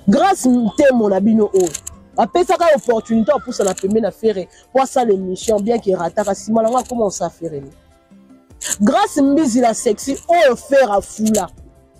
grâce te mon abino o après ça ka opportunité pour ça la première affaire pour ça l'émission bien qu'il rataka si malanga comment ça faire grâce mbizi la sexy on faire à fula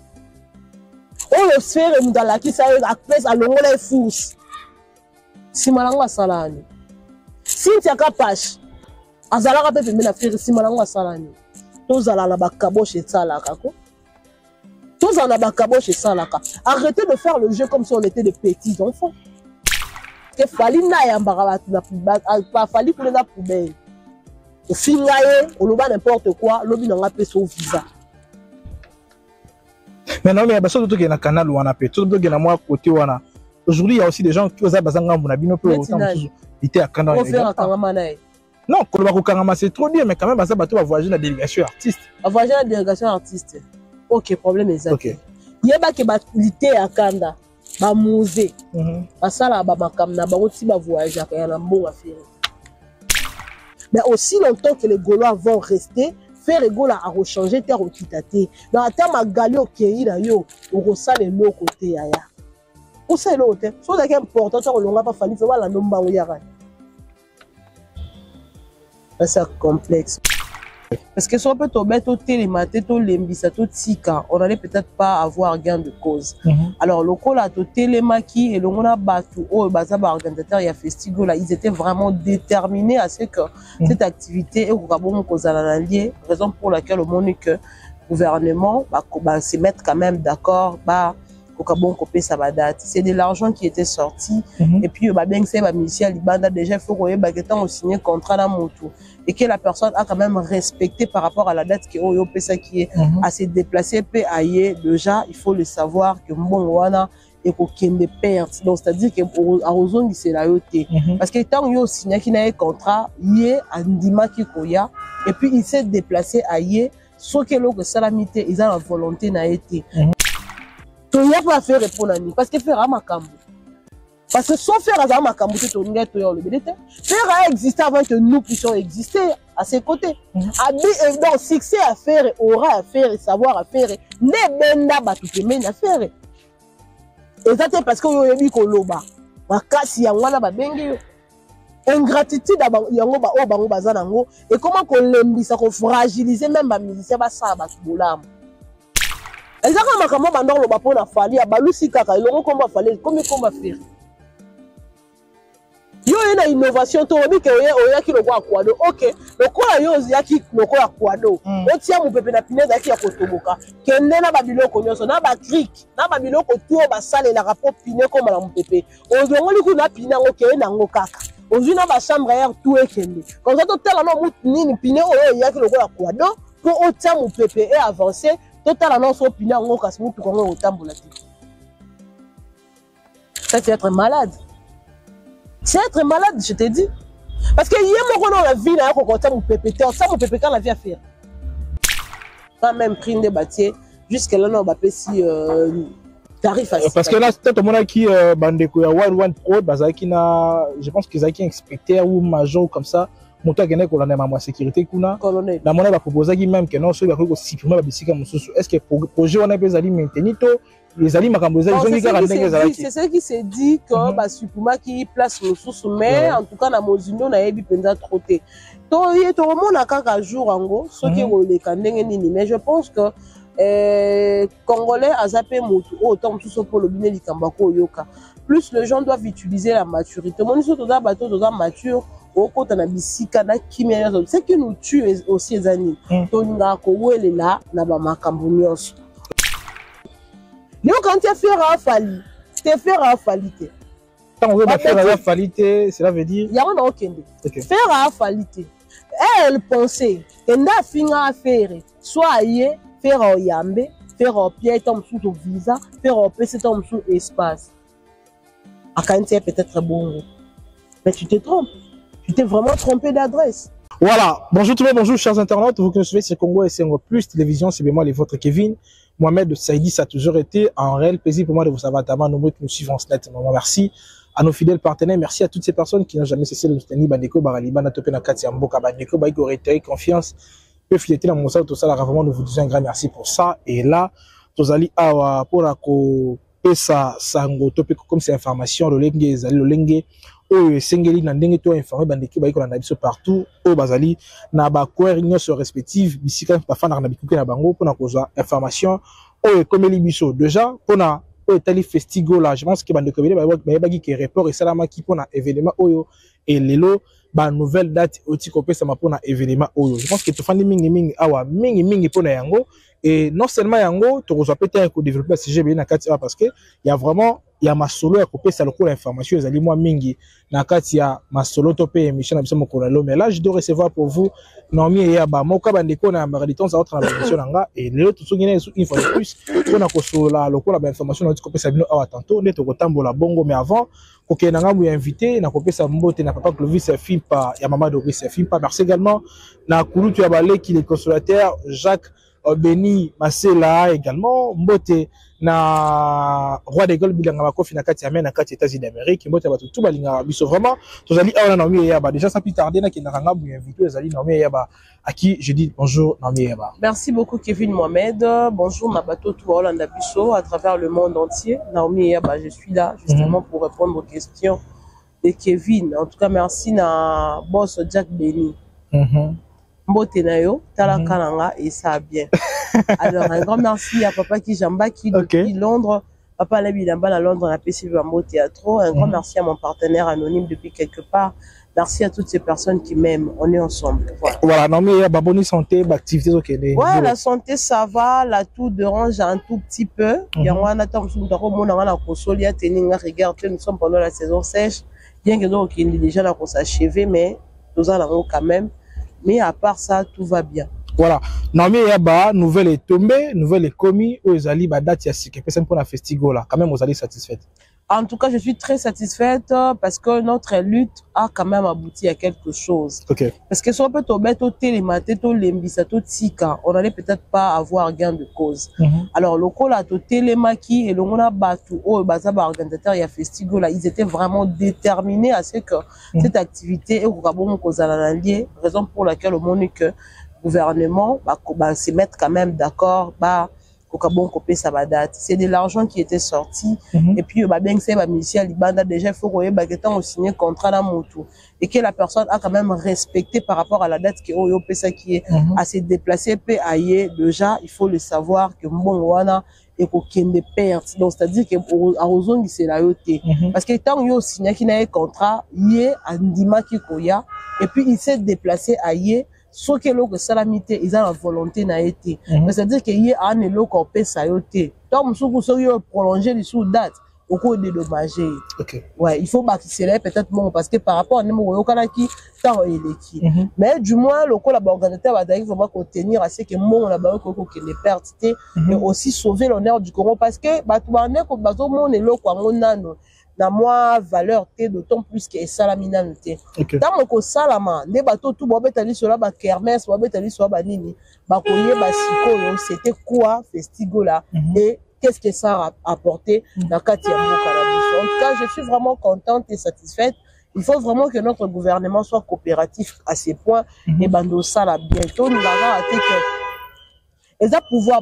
on le faire mudala qui ça après à longola force si malanga salani si tu as capache azalaka pe première affaire si malanga salani tozala na bakaboche salaka ko tozala na bakaboche salaka arrêtez de faire le jeu comme si on était des petits enfants que fali na yambaka na pas fali pour la poubelle au fingaye on loba n'importe quoi lobi nanga pe so visa mais non mais baso to ke na canal wana pe to to ke na moi côté wana aujourd'hui il y a aussi des gens qui osent bazanga mbuna bino pe autant était à canal non koloba ko kangama c'est trop bien mais quand même baza bato va voyager la délégation artiste va voyager la délégation artiste OK problème exact OK yeba ke ba lité à kanda ba musée basala ba makam na bango ti ba voyager ka na mbonga faire mais aussi longtemps que les Gaulois vont rester faire les Gaulois à rechanger terre au kitaté dans la terre magali au kei na yo au rosale le côté ya o c'est l'autre so c'est important ça on l'a pas fallu faire la nomba o yara c'est complexe parce que si on peut tomber tout télématé tout lembisa tout tika on allait peut-être pas avoir gain de cause alors le col a tout télémaki et le on a battu au bazar organisateur il y a festival là ils étaient vraiment déterminés à ce que cette activité est au Gabon cause à l'allié raison pour laquelle le monde que gouvernement va se mettre quand même d'accord au Gabon copier sa date c'est de l'argent qui était sorti et puis bien que c'est ba ministère libanda déjà il faut que on signer contrat dans moto et que la personne a quand même respecté par rapport à la date qui est à se déplacer peut ailler déjà il faut le savoir que bon wana et qu'aucun de perte donc c'est à dire que à ozongi c'est la yoté parce que tant yo signé qui n'a contrat yé andima qui koya et puis il s'est déplacé ailleurs ce que l'autre salamité ils ont la volonté n'a été tu n'y a pas fait répondre à nous parce que faire à ma cambo parce que sans faire à ma cambo tu n'as pas le bénéfice faire à exister avant que nous puissions exister à ses côtés donc succès à faire aura à faire et savoir à faire ne benda batu te mena faire et ça c'est parce que yo yebi ko loba makasi ya ngwana ba bengi ingratitude yango ba o bango bazana ngo et comment qu'on lembisa ko fragiliser même ba musicien ba sa ba bolamo ezaka makambo bandolo loba pona fali ya balusi kaka elongo komba fali comme komba faire yo ena innovation to obi ke oya ki lokwa kwado OK lokola yo yaki lokola kwado otia mupepe na pineza yaki ya kotoboka kende na babiloko nyonso na ba cric na babiloko to ba sale la rapport pine comme la mupepe ozongoli ku na pina ngo ke na ngo kaka ozwi na ba chambre air tout ekende comme ça to tela no mutu nini pine oyo yaki lokola kwado pour otia mupepe et avancer total annonce opinion ngo kasi mutu ko ngo otambola ti ça c'est être malade. C'est être malade, je te dis. Parce que hier, moi, on a la vie, là, on a mon pépé, ça, mon pépé, quand la vie à faire. Quand même, pris des bâtiers, jusqu'à là, on va payer si tarif à parce que là, c'est tout le monde qui bandeko ya One Pro, je pense qu'ils ont un inspecteur ou major comme ça. Moto a gagné qu'on a ma sécurité kuna. La monnaie va proposer même que non, ceux qui ont supprimer la bisika mususu. Est-ce que projet on a besoin de maintenir tout? Les alliés makamboza ils ont dit c'est ce qui s'est dit que ba supuma qui place mususu mais en tout cas na mozindo na yebi penza troté. To ye to mona kaka jour ango ceux qui ont les kandenge nini mais je pense que Congolais a zappé moto autant tout pour le bine likambako yoka. Plus les gens doivent utiliser la maturité. Mon iso to da bateau to da mature. Ce qui nous tue aussi les années. Toninga ko wele la na ba makambo nyonso. Quand tu fais rafali, tu fais rafalité. Quand on veut faire rafalité, cela veut dire ya on okende. Faire rafalité. Elle pensait que nda finga faire soit yé faire au yambe, faire au pied tom sous visa, faire au PC tom sous espace. À quand c'est peut-être bon. Mais tu te trompes. Tu t'es vraiment trompé d'adresse. Voilà. Bonjour tout le monde, bonjour chers internautes. Vous qui nous suivez sur Congo et Sengo Plus Télévision, c'est bien moi, les vôtres Kevin. Mohamed Saïdi, ça a toujours été un réel plaisir pour moi de vous savoir tellement nombreux qui nous suivent en net. Merci à nos fidèles partenaires. Merci à toutes ces personnes qui n'ont jamais cessé de nous soutenir. Bandeko, Baraliba, Natopé, Nakati, Amboka, Bandeko, Baïko, réitérer confiance. Peu fidélité dans mon salle, tout ça, là, vraiment, nous vous disons un grand merci pour ça. Et là, tous allez pour la pesa sango to pe comme c'est information le lenge ezali le lenge oyo sengeli na ndenge to informer bandeki ba ikola na biso partout o bazali na ba coeur nyonso respective bisika ba fana na bikuke na bango pona kozwa information oyo komeli biso déjà pona oyo tali festigo là je pense que bandeko bele ba bagi ke report et salama ki pona événement oyo et lelo ba nouvelle date oti kopesa ma pona événement oyo je pense que to fandi mingi awa mingi pona yango et non seulement yango to kozwa peut-être ko développer sujet bien na kati parce que il y a vraiment ya masolo ya kopesa lokola information ezali moi mingi na kati ya masolo to pe émission na biso mokolo lo mais là je dois recevoir pour vous Naomi ya ba moka bandeko na marathon za autre na émission nanga et lelo tout songina une fois de plus pona kosola lokola ba information na kopesa bino awa tantôt neto kotambola bongo mais avant OK nanga mu invité na kopesa mbote na papa Clovis Fimpa ya mama Doris Fimpa merci également na kulutu ya balé qui les consolateur Jacques Béni Masela également mbote na roi des Gaules bilanga makofi na kati ya men na kati États-Unis d'Amérique mbote ba tout balinga biso vraiment tozali awana Naomi Yaba déjà sans plus tarder na kinanga mu invité ezali Naomi Yaba à qui je dis bonjour Naomi Yaba. Merci beaucoup Kevin Mohamed, bonjour ma bateau tout Hollande biso à travers le monde entier. Naomi Yaba, je suis là justement pour répondre aux questions de Kevin. En tout cas merci na boss Jack Béni. Mbote na yo, tala kananga et ça bien. Alors un grand merci à papa qui Jamba qui depuis Londres, papa Lebi Lamba à Londres, on a PCV à Mbo Théâtre. Un grand merci à mon partenaire anonyme depuis quelque part. Merci à toutes ces personnes qui m'aiment. On est ensemble. Voilà, non mais il y a bonne santé, activité ok. Ouais, la santé ça va, la toux dérange un tout petit peu. Il y a un attend sur le monde on a la console, il y a tenir regarde, nous sommes pendant la saison sèche. Bien que donc il est déjà là pour s'achever mais nous allons quand même. Mais à part ça, tout va bien. Voilà. Naomi Yaba, nouvelle est tombée, nouvelle est commise, aux Ali, date yasike, personne pour la festigo là. Quand même, vous allez satisfaite. En tout cas, je suis très satisfaite parce que notre lutte a quand même abouti à quelque chose. Okay. Parce que si on peut tomber au télématé, au lembisa, au tika, on n'allait peut-être pas avoir gain de cause. Alors, le col à au télémaki et le mona batu, au bazaba organisateur, il y a festigo là, ils étaient vraiment déterminés à ce que cette activité est au Gabon, cause à l'allié, raison pour laquelle au monde que le gouvernement va se mettre quand même d'accord, c'est de l'argent qui était sorti et puis bien c'est ministère libanda déjà il faut qu'on signer contrat dans moto et que la personne a quand même respecté par rapport à la date qui est à se déplacer peut ailleurs déjà il faut le savoir que bon wana et qu'aucun de perte donc c'est-à-dire que à Ozong c'est la yoté parce que tant yo signé qui n'a contrat yé andima qui koya et puis il s'est déplacé ailleurs ce que l'on salamité ils ont la volonté n'a été c'est-à-dire qu'il y a un éloquent peut sayoter tant que vous prolonger les sous date au cours de dommager ouais il faut bâtir peut-être bon parce que par rapport à nous qui tant il est qui mais du moins le collaborateur va d'ailleurs contenir à ce que mon là-bas que les pertes mais aussi sauver l'honneur du Congo parce que tout le bateau mon éloquent mon na moi valeur té d'autant plus que salamina té tant que salama les bateaux tout bobetali sur la ba kermesse bobetali sur ba nini ba koye ba siko c'était quoi festigo là et qu'est-ce que ça a apporté dans Katia Mboka. En tout cas je suis vraiment contente et satisfaite. Il faut vraiment que notre gouvernement soit coopératif à ces points et bando ça là bientôt nous allons attaquer et ça pouvoir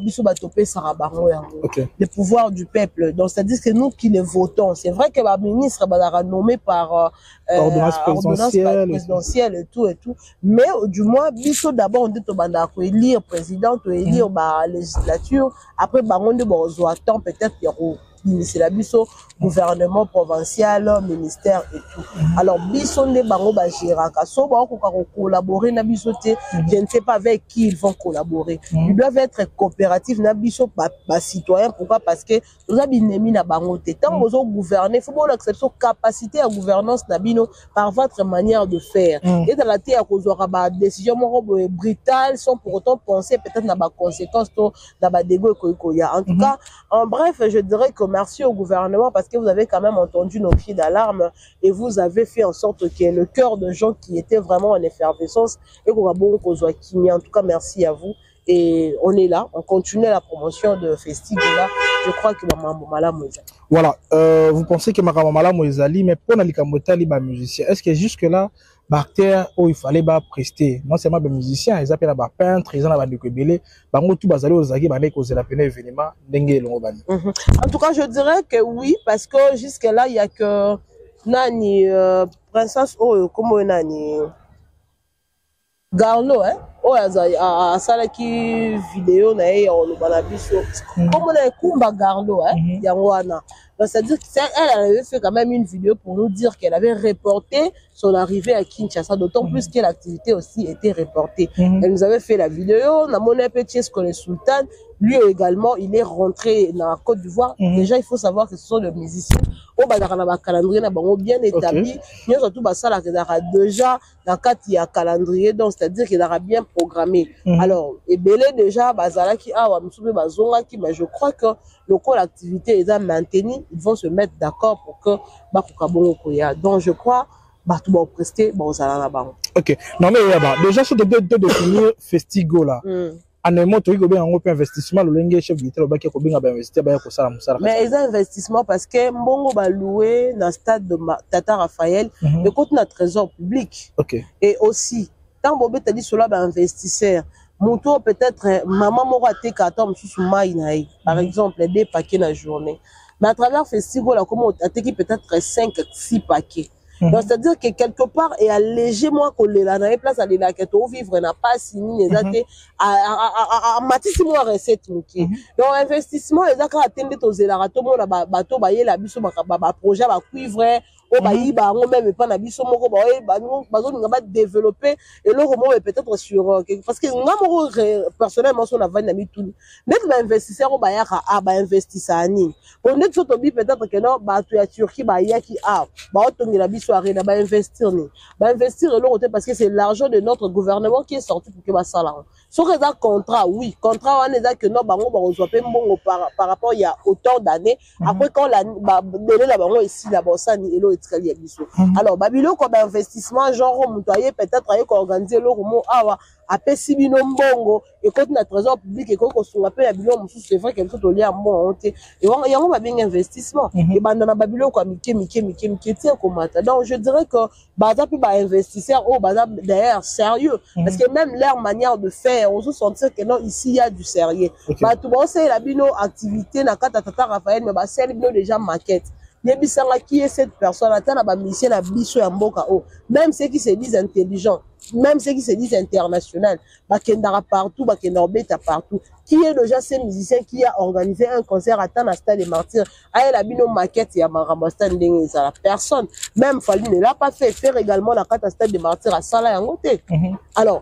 le pouvoir du peuple donc c'est-à-dire que nous qui les votons c'est vrai que la ministre va nommé par ordonnance présidentielle et tout mais du moins biso d'abord on dit to élire président to élire la législature après on dit attend peut-être c'est la biso gouvernement provincial ministère et tout alors biso ne bango ba géraka so ba ko collaborer na biso té je ne sais pas avec qui ils vont collaborer ils doivent être coopératifs na biso ba citoyens pourquoi parce que nous a binemi na bango té tant vous gouverner faut bon accepter capacité à gouvernance na bino par votre manière de faire et dans la té à cause ba décision brutale sans pour autant penser peut-être na ba conséquences to na ba dégo koya en tout cas en bref je dirais que merci au gouvernement parce que vous avez quand même entendu nos cris d'alarme et vous avez fait en sorte qu'il y ait le cœur de gens qui étaient vraiment en effervescence et qu'on va bon qu'on en tout cas merci à vous et on est là on continue la promotion de Festigo là je crois que maman Malamu voilà vous pensez que maman Malamu ezali mais pour na likamotali ba musicien est-ce que jusque là acteur où il fallait prester non seulement des musiciens ils appellent des peintres ils en ont des belé bango tout bazali ozaki bande cause la peine événement ndenge longo bani. En tout cas je dirais que oui parce que jusque là il y a que nani princesse comment nani Garlo, hein? Oh, à salaki vidéo na ye on bana biso. Comme on a kumba Garlo, hein? Yangwana. Donc c'est-à-dire qu'elle avait fait quand même une vidéo pour nous dire qu'elle avait reporté son arrivée à Kinshasa, d'autant plus que l'activité aussi était reportée. Elle nous avait fait la vidéo, on a mon petit le sultan, lui également, il est rentré dans la Côte d'Ivoire. Déjà, il faut savoir que ce sont des musiciens. Oh, bah, dans le calendrier, bien établi. Nous, surtout, bah, ça, là, déjà, dans il y a calendrier, donc, c'est-à-dire qu'il aura bien programmé. Alors, et belé, déjà, bah, qui je crois que le corps l'activité est maintenu, ils vont se mettre d'accord pour que, bah, donc, je crois, bah, tout va prester, bah, ok. Non, mais, déjà, sur de définir Festigo, là. En un mot, tu as un investissement, le chef d'État, il a investi, mais ils ont investissement parce que Mbongo va louer dans le stade de Tata Raphaël, le côté de notre trésor public. Et aussi, tant que tu as dit cela, investisseur, mon tour peut-être, maman m'aura été 14 sous maïnaï, par exemple, 2 paquets la journée. Mais à travers Festival, là, comment tu as été peut-être 5, 6 paquets. Donc, c'est-à-dire que quelque part, et allégé moi qu'on les a dans place à les laquettes au vivre, n'a pas signé les athées, à matisse moi recette, donc, investissement, les accords attendent aux élaratos, mon bateau, la biso, projet, cuivre, au bailli, même pas la biso, mon va développer, et le roman est peut-être sur, parce que moi, personnellement, on a mis tout. D'être investisseur, on va investir à Nîmes. On est tout peut-être que non, tu as Turquie, qui a, la biso, va investir, l'autre parce que c'est l'argent de notre gouvernement qui est sorti pour que va ça là. Sur un contrat, oui, contrat, on est là que non, on reçoit pas bon par rapport il y a autant d'années. Après, quand la, donner la banque ici, la bourse, et l'eau est très biso. Alors, Babylone, comme investissement, genre, on peut-être, organiser le roman, à Pessibino Mbongo, et quand on a trésor public, et quand on appelle la Babylone, c'est vrai qu'elle faut lier à mon et on va bien investissement. Et dans la Babylone, quoi, tiens, comme donc, je dirais que, investisseurs, d'ailleurs, sérieux. Parce que même leur manière de faire, on se sentir que non, ici, il y a du sérieux. Tout le monde sait, la bino activité, na kata tata Raphaël, mais c'est déjà maquette. Qui est cette personne, même ceux qui se disent intelligents, même ceux qui se disent internationaux, partout, partout. Qui est déjà ce musicien qui a organisé un concert à Tanasta des Martyrs? La bino maquette, il y a la personne. Même Fallu ne l'a pas fait. Faire également la Tanasta des Martyrs à Sala et Angoté. Alors,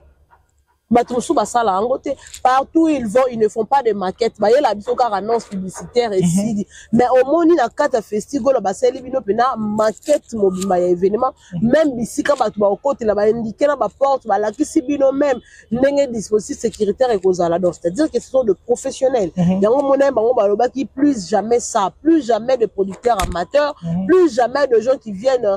partout ils vont, ils ne font pas de maquettes. Il y a la annonce publicitaire ici. Mais au moins, il y a 4 festivals, maquette, événement. Même ici, quand tu vas au côté, là, indiqué la porte, même, dispositif sécuritaire et c'est-à-dire que ce sont de professionnels. Il y a qui plus jamais ça, plus jamais de producteurs amateurs, plus jamais de gens qui viennent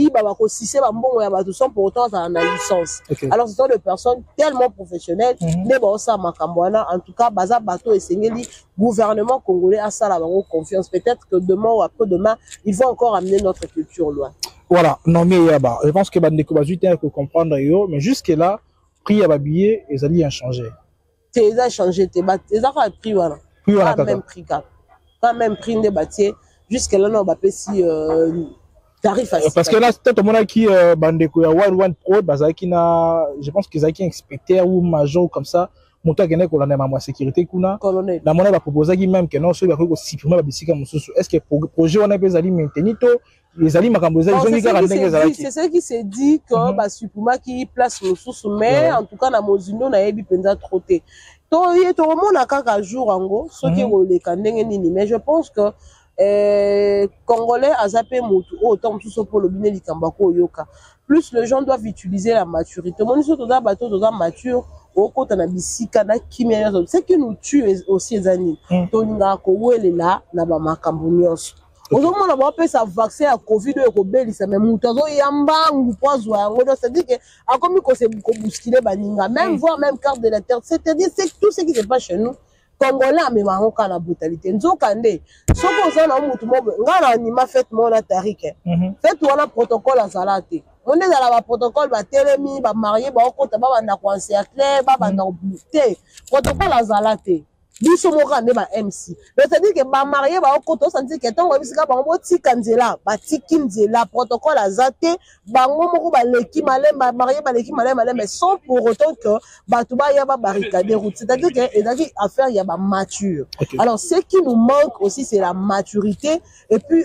pour autant dans la licence. Alors ce sont des personnes tellement professionnelles, mais bon ça en tout cas baza bateau et sengeli gouvernement congolais a ça la confiance. Peut-être que demain ou après-demain ils vont encore amener notre culture loin. Voilà, non mais je pense que bandeko bazuite pour comprendre yo, mais jusque là prix à babillet et ça a changé. C'est ça changé, c'est ça prix voilà. Pas même prix cap. Pas même prix de bâtier jusque là non ba pesi parce que là, tout le monde qui bandeko ya One Pro, je pense qu'ils ont un inspecteur ou major comme ça, monta gagner qu'on a ma sécurité kuna. Colonel. La monnaie va proposer même que non, ceux qui supprimer la bisika mususu. Est-ce que projet on a besoin d'aller maintenir tout les alis makamboza ils ont dit c'est ce qui s'est dit que ba supprimer qui place mususu mais en tout cas na mozindo na yebi penza troté. To yeto mona kaka jour ango, ceux qui le kandenge nini mais je pense que Congolais a zappé autant pour le bine likambako yoka. Plus les gens doivent utiliser la maturité. Mon iso toda bateau toda mature au côté na bisika na kimia. C'est qui nous tue aussi les années. Toninga ko wele là na ba makambo nyonso. Aujourd'hui on a pas ça vaccin à Covid et ko belisa mais mutazo yamba ngupozwa yango. C'est-à-dire que a comme ko se bousculer baninga même voir même carte de la terre. C'est-à-dire c'est tout ce qui se passe chez nous. Congolais amemanga ka na brutalité nzokande soko ozana mutu mobe ngana anima fête mona tarike fête wana protocole azalate on est dans la protocole ba telemi ba marié ba okota ba banda ko encercler ba banda te protocole azalate biso moka nde ba MC c'est-à-dire que ba marié ba okota sentir que tongo bisika ba botika nzela ba tiki nzela protocole azate bango moko ba leki malemba marié ba leki malemba mais sans pour autant que ba tuba ya ba barricader route c'est-à-dire que ezaki affaire ya ba mature alors ce qui nous manque aussi c'est la maturité et puis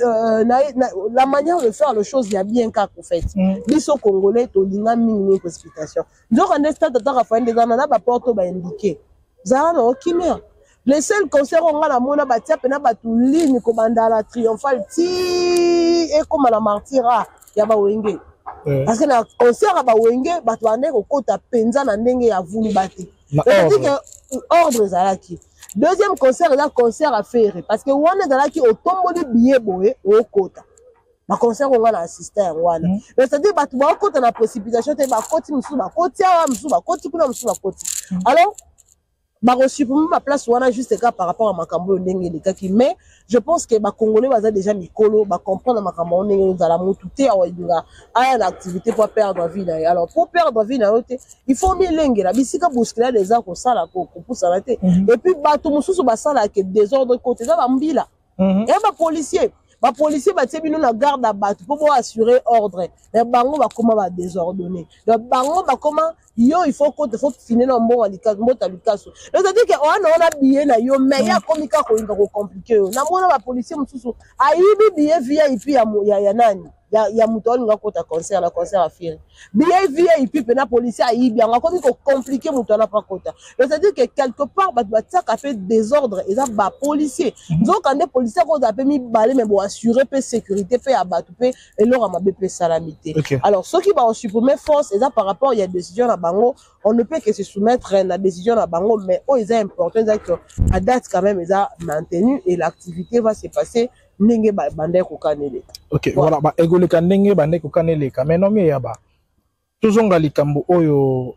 la manière de faire les choses il y a bien qu'à fait biso congolais to linga mingi précipitation donc en instant de temps Raphaël des anana ba porto ba indiquer za na okimia. Le seul concert on a la mona batia pena batulini komanda la triomphale ti et comme la martyra ya ba wenge parce que na concert ba wenge batwane ko kota penza na ndenge ya vulu bati c'est-à-dire que ordre zalaki deuxième concert là concert à faire parce que wana zalaki otomboli billet boye o kota ba concert on a assisté wana c'est-à-dire batu ba kota na précipitation te ba koti musu ba koti awa musu ba koti kuna musu ba koti alors bah reçu pour ma place on a juste cas par rapport à Makambo ndenge les cas qui mais je pense que ba congolais baza déjà mikolo ba comprendre Makambo ndenge za la motuté awa aya l'activité pour perdre vie là alors pour perdre vie là il faut milenge la bisika bousculer les gens ko sala ko poussa la tête et puis ba to mususu ba sala que désordre côté za ba mbila et ba policier batie bino na garde à battre pour assurer ordre mais bango ba comment va désordonner donc bango ba comment yo il faut finir le bon alikaso mbota likaso c'est-à-dire que on a billet na yo mais ya komika ko inga ko compliqué na mona ba policier mususu ayibi billet VIP ya nani ya mutu nga kota concert la concert à faire billet VIP pe na policier ayibi nga ko compliqué mutu na pas kota c'est-à-dire que quelque part ba tsaka fait désordre et ça ba policier donc quand des policiers ko a mis balé mais bon assurer pe sécurité pe abattu pe et leur ma BP salamité alors ceux qui va supprimer force et ça par rapport il y a décision à bango on ne peut que se soumettre à la décision à bango mais oh ils est important que à date quand même ils a maintenu et l'activité va se passer ndenge bande ko kanele OK voilà ba egoleka ndenge bande ko kanele mais non mais yaba tozonga likambo oyo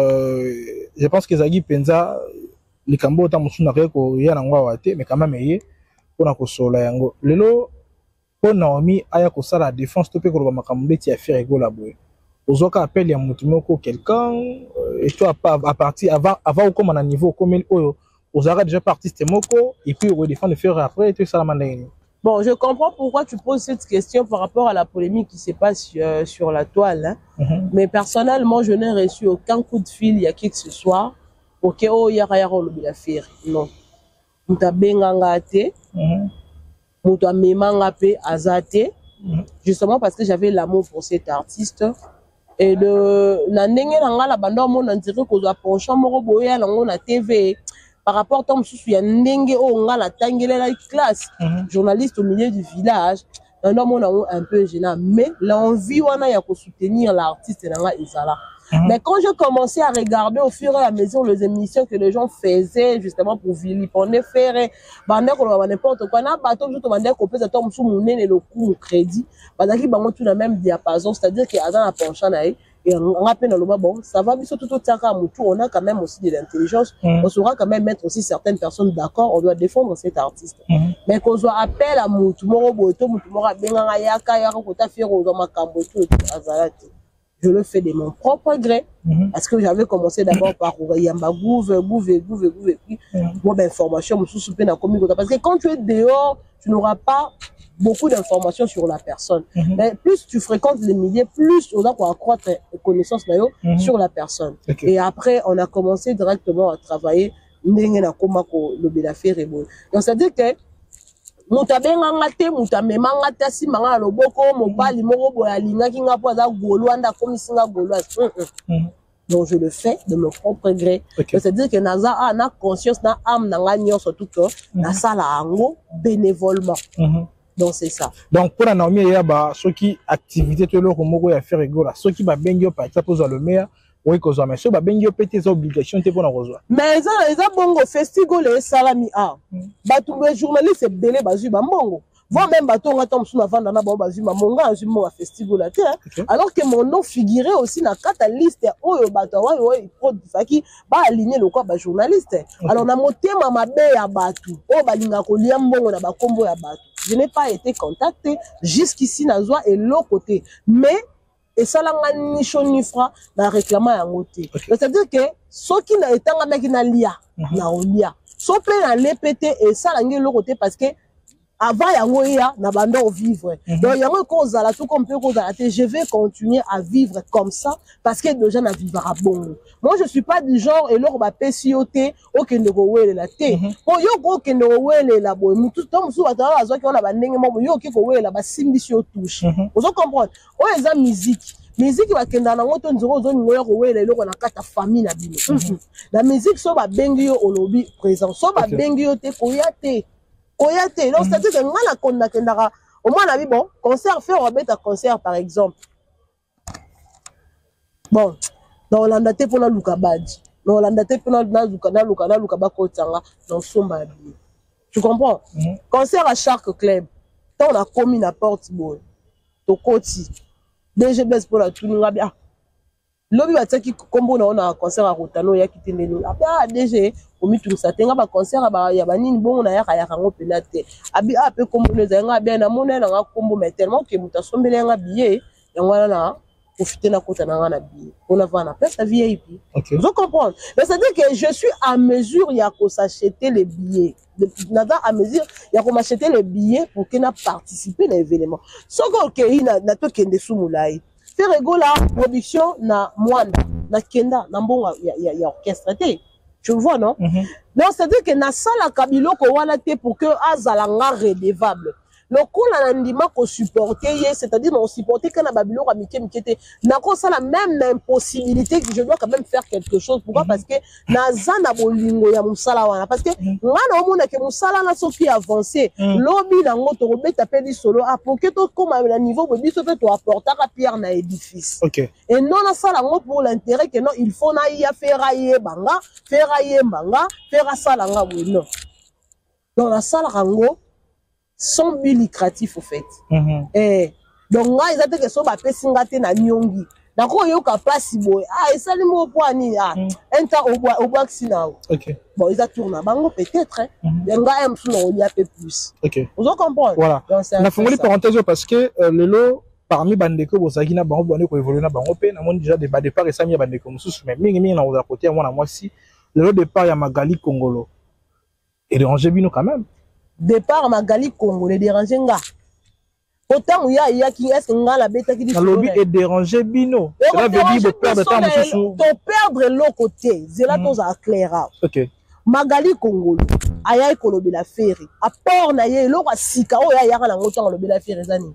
je pense que zagi penza likambo ta musuna ko ya na ngwa wate mais quand même yé pona ko sola yango lelo po Naomi aya ko sala défense to pe ko ba makambo ti affaire egola boy ozoka appel ya mutu moko quelqu'un et toi à partir avant comme à niveau comme oyo ozara déjà parti moko et puis on défend le faire après et tout ça la mandine. Bon, je comprends pourquoi tu poses cette question par rapport à la polémique qui se passe sur la toile. Hein. Mais personnellement, je n'ai reçu aucun coup de fil, il y a qui que ce soit. Ok, oh, il y a rien à faire. Non. Mouta bengangate, mouta memangapé azate. Justement parce que j'avais l'amour pour cet artiste. Et la nenge nanga la bande mon on dirait qu'on doit pencher moro boya na TV. Par rapport à ton souci, il y a n'enge o nga la tangele la classe, journaliste au milieu du village, un homme un peu gênant, mais l'envie on a ya ko soutenir l'artiste nanga isala. Mais quand je commençais à regarder au fur et à mesure les émissions que les gens faisaient justement pour vilipender faire bande ko n'importe quoi na bateau juste bande ko peut tomber sous mon nez le coup crédit, bazaki bango tout la même diapason, c'est-à-dire que azan a penchant na et on rappelle le bon ça va biso tout on a quand même aussi de l'intelligence on saura quand même mettre aussi certaines personnes d'accord on doit défendre cet artiste mais qu'on soit appel à mutu moro boto mutu moro benganga yaka ya ko ta faire aux makambo tout azalati je le fais de mon propre gré parce que j'avais commencé d'abord par yamba gouve puis bon ben formation musu souper na commis parce que quand tu es dehors tu n'auras pas beaucoup d'informations sur la personne. Mais plus tu fréquentes les milieux, plus on a pour accroître les connaissances sur la personne. Et après, on a commencé directement à travailler donc c'est-à-dire que donc je le fais de mon propre gré. C'est-à-dire que naza a conscience na âme na ngagnon surtout que na sala ango bénévolement. Donc c'est ça. Donc pour la Naomi yaba ceux qui activité tout le moko ya faire rigola ceux qui ba bengio par exemple pour le meilleur oui que ça mais ceux ba bengio pété des obligations te pour la rejoindre. Mais ça bongo festival les salami a. Ba tout les journalistes belé bazu ba mbongo. Voire même bateau, on attend sous la vente dans la bombe, mon gars, je m'en festival là, alors que mon nom figurait aussi dans la liste, oh, bateau, ouais, qui va aligner le corps, journaliste. Alors, on a monté ma belle à Batou, oh, balinga, koliambo, on a ba combo à Batou. Je n'ai pas été contacté jusqu'ici, na joie et l'autre côté. Mais, et ça, là, ni chaud ni froid, na réclamant à côté. C'est-à-dire que, ceux qui n'a été un mec na lia, na olia. Ceux qui n'a l'épété et ça, là, l'autre côté, parce que, avant yango ya na bando vivre donc yango cause la tout comme peut cause la je vais continuer à vivre comme ça parce que déjà na vivra bon moi je suis pas du genre et leur ba pesioté okende ko welela te po yo ko okende ko welela bo mutu to musu batala azo ki ona ba ndenge mo yo ki ko welela ba simbisi yo touche vous comprendre o eza musique va kenda na ngoto nzoro zo ningo ya ko welela eloko na kata famille na bino la musique so ba bengi yo olobi présent so ba bengi yo te ko ya te Oyate, donc c'est-à-dire que moi la konda kendara, au moins la vie bon, concert fait on va mettre un concert par exemple. Bon, dans l'andate pour la luka badge, dans l'andate pour la luka bakotanga, dans somba. Tu comprends? Concert à Shark Club, tant on a commis la porte bon, to koti, DGBS pour la tuninga bien. Lobi bataki kombo na ona concert à Rotano ya kitendeni. Ah DG omi tout ça tenga ba concert ba ya banini bongo na ya ngo penate. Abi ape kombo le zanga bien na mona na nga kombo mais tellement que muta sombele nga billet ya ngwana na profiter na kota na nga na billet. On a va na place à VIP. Vous comprenez? Mais ça dit que je suis à mesure ya ko s'acheter les billets. Nada à mesure ya ko m'acheter les billets pour qu'il na participer à l'événement. Soko ke na to kende sumulai. Faire la production na Mwanda, na Kenda, na mbonga ya orchestre. Tu vois, non? Donc, c'est-à-dire que na sala kabilo ko wana te pour que azalanga redevable. Le coup la ndima ko supporter, c'est-à-dire on supporter quand na babilo ka mikete. Na ko ça la même impossibilité que je dois quand même faire quelque chose. Pourquoi? Parce que na zana bolingo ya musala wana. Parce que ngana omona ke musala na soki avancé. Lobi na ngoto robeta pedi solo a pour que to comme à niveau bobi so peut to apporter à pierre na édifice. Et non na sala ngo pour l'intérêt que non il faut na ya ferrailler banga, ferrailler banga, faire sala nga non. Dans la salle rango sont but lucratifs au fait. Et donc là ils ont que so ba pesingate na nyongi. D'accord yo ka place boy. Ah et ça le mot point ni ah un temps au bois sina. Bon ils a tourné bango peut-être hein. Yanga aime sous on y a peu plus. Vous comprenez? Voilà. La fongoli parenthèse parce que le lot parmi bandeko bozaki na bango bandeko évoluer na bango pe na mon déjà débat départ et ça mi bandeko mususu mais mingi na oza côté moi na moi si le départ ya Magali Congolo et déranger bino quand même. Départ Magali Congo les déranger nga autant il y a qui est-ce nga la bête qui dit le lobby est déranger bino cela veut dire perdre temps sous to perdre l'autre côté c'est là qu'on a claira Magali Congo aya ekolobi la ferry à port na ye lo ka sika o ya na ngoto ngolobi la ferry zani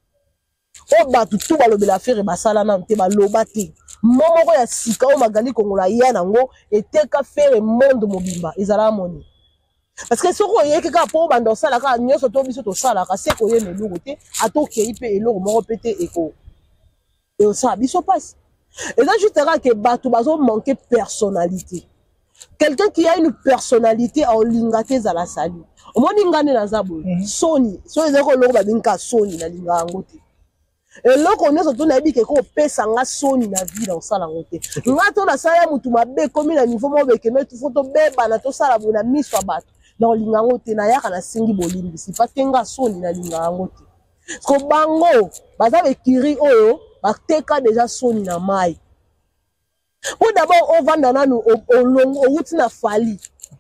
o ba tout ba lobi la ferry ba sala na te ba lobati momoko ya sika o Magali Congo la ya nango eteka ferry monde mobimba ezala moni. Parce que ce qu'on y a quelqu'un pour bandor ça la ka nyoso to biso to sala ka se ko ye ne lugote ato ke ipe elo mo pété eko et ça biso passe et là juste que bato bazo manquer personnalité quelqu'un qui a une personnalité en lingate za la salut au moins ngane na zabo soni so ezeko lo ba binka soni na linga ngote et là qu'on est surtout na bi ke ko pesa nga soni na vie dans sala ngote nga to na sala mutu mabe comme na niveau mo be ke no photo beba na to sala bona miso bato dans lingango te na yaka na singi bolimbi si parce que nga soni na lingango te ko bango baza be kiri oyo bateka déjà soni na mai pour d'abord on vanda nanu o wuti na fali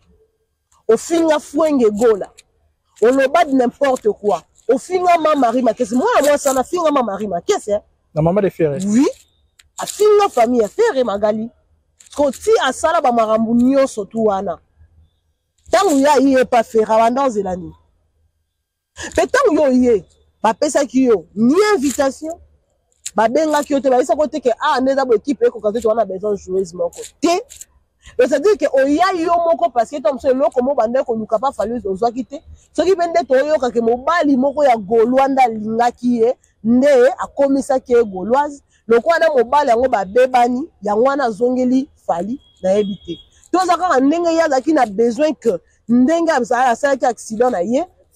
o finga fuenge gola o loba n'importe quoi o finga ma mari ma kesi moi ça na finga ma mari ma kesi na maman de Ferré oui a finga famille Ferré Magali ko ti asala ba marambu nyonso tu wana. Tant que il est pas fait Rwanda zelani. Mais tant que il ba pesa ki yo ni invitation ba benga ki yo te ba isa côté que ah neza bo équipe ko quand tu as besoin de jouer moko. Té c'est à dire que o ya yo moko parce que tom se loko mo bande ko luka pas fallu ozwa kité. Ce qui bende to yo ka ke mobali moko ya Golwanda lingaki ye nde akomisa ki Goloise loko na mobali yango ba bebani yango na zongeli fali na ebité. Tous les gens qui ont besoin que ndenge ça a accident na ye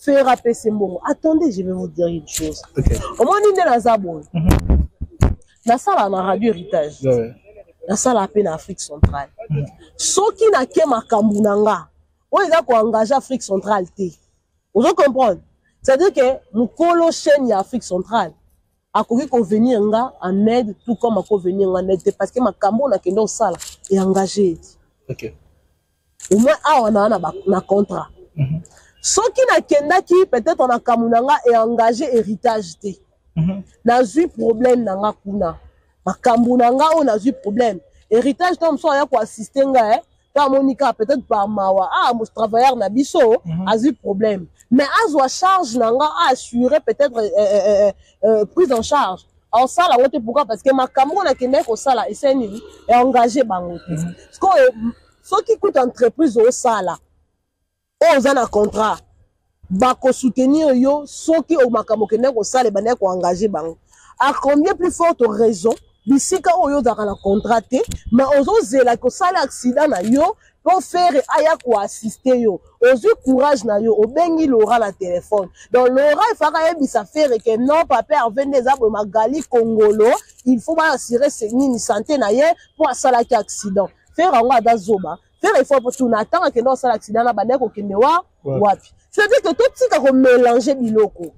faire appeler Sembongo. Attendez, je vais vous dire une chose. Au moins, il est dans Zabon. La salle en radio héritage. La salle à peine Afrique centrale. Ceux qui n'a qu'à Makambunanga, on est d'accord engager Afrique centrale. Vous comprenez? C'est-à-dire que nous collons chaîne Afrique centrale. À quoi qu'on venir en aide, tout comme à quoi venir en aide, parce que Makambo n'a qu'à salle est engagé. Au moins, on a un contrat. Ceux qui n'a qu'à qui peut-être on a Kamunanga est engagé héritage. N'a eu problème nanga kuna. Makambo nanga on a eu problème. Héritage tom so ya ko assister nga ta Monica peut-être par mawa mon travailleur na biso a eu problème. Mais azwa charge nanga a assurer peut-être prise en charge. En ça la honte pourquoi parce que makambo na kende ko sala et c'est nini est engagé bango. Parce que ceux qui coûtent entreprise au sala on a un contrat. Bako soutenir yo ceux qui au makambo kende ko sala bané ko engagé bango. À combien plus forte raison d'ici quand on a contraté mais on ose la que ça l'accident na yo pour faire aya ko assister yo ozu courage na yo obengi Laura la téléphone donc Laura il faut quand même ça faire que non papa revient des arbres magali congolo il faut pas assurer ni santé na ye pour ça la accident faire en da zoba faire il faut pour tout attendre que non ça l'accident na bande ko kenewa wapi c'est-à-dire que tout ça ko mélanger biloko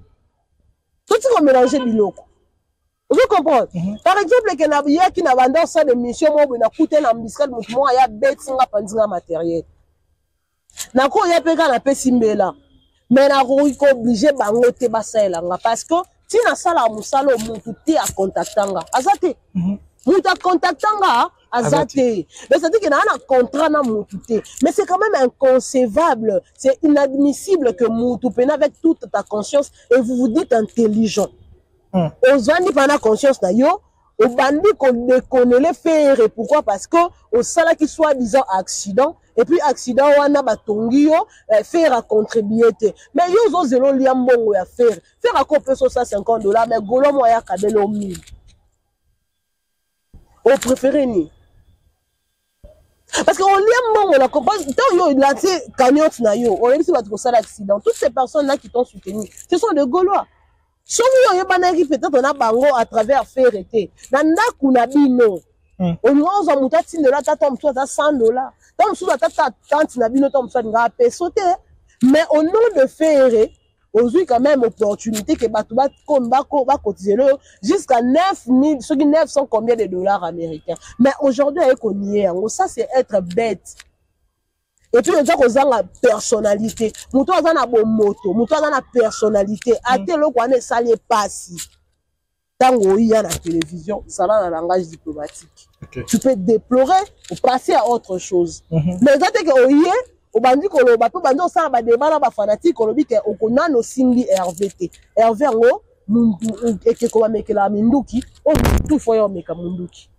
vous comprenez? Par exemple, que na biya qui n'a vendu ça de mission mo na coûté na mbiscal mouvement ya betsinga pandinga matériel. Na ko ya peka na pesimbela. Mais na ko obligé bango te basela nga parce que si na sala musalo mutu te a contactanga. Azate. Mutu contactanga azate. Mais ça dit que na un contrat na mutu te. Mais c'est quand même inconcevable, c'est inadmissible que mutu pena avec toute ta conscience et vous vous dites intelligent. Ozandi pendant conscience na yo au bandi qu'on déconne les faire pourquoi parce que au sala qui soit disant accident et puis accident wana batongi yo faire à contribuer mais yo zo zelo liambongo ya faire à couper $150 mais golo moya kabelo 1000 au préféré ni parce que on liambongo la compose tant yo la té cagnotte na yo on si va trop ça l'accident toutes ces personnes là qui t'ont soutenu ce sont des Gaulois. Si on peut-être on a bango à travers faire été. Nanda kunabino. On nous a monté $100, t'as $100. T'as $100, nabino, t'as nga sauter. Mais au nom de faire, on a quand même opportunité que Batouba combat cotiser jusqu'à 900 combien de dollars américains. Mais aujourd'hui, on y est. Ça, c'est être bête. Et puis, on a la personnalité. On a la moto, on a la personnalité. À tel qu'on ne s'allait pas si. Tant qu'on y a la télévision, ça va dans le langage diplomatique. Tu peux déplorer ou passer à autre chose. Mais quand tu es au bandit qu'on a battu, bandit on s'en va débat là, fanatique, on dit qu'on a nos signes RVT. RV en haut, et que comme avec la Minduki, on tout foyer avec la Minduki.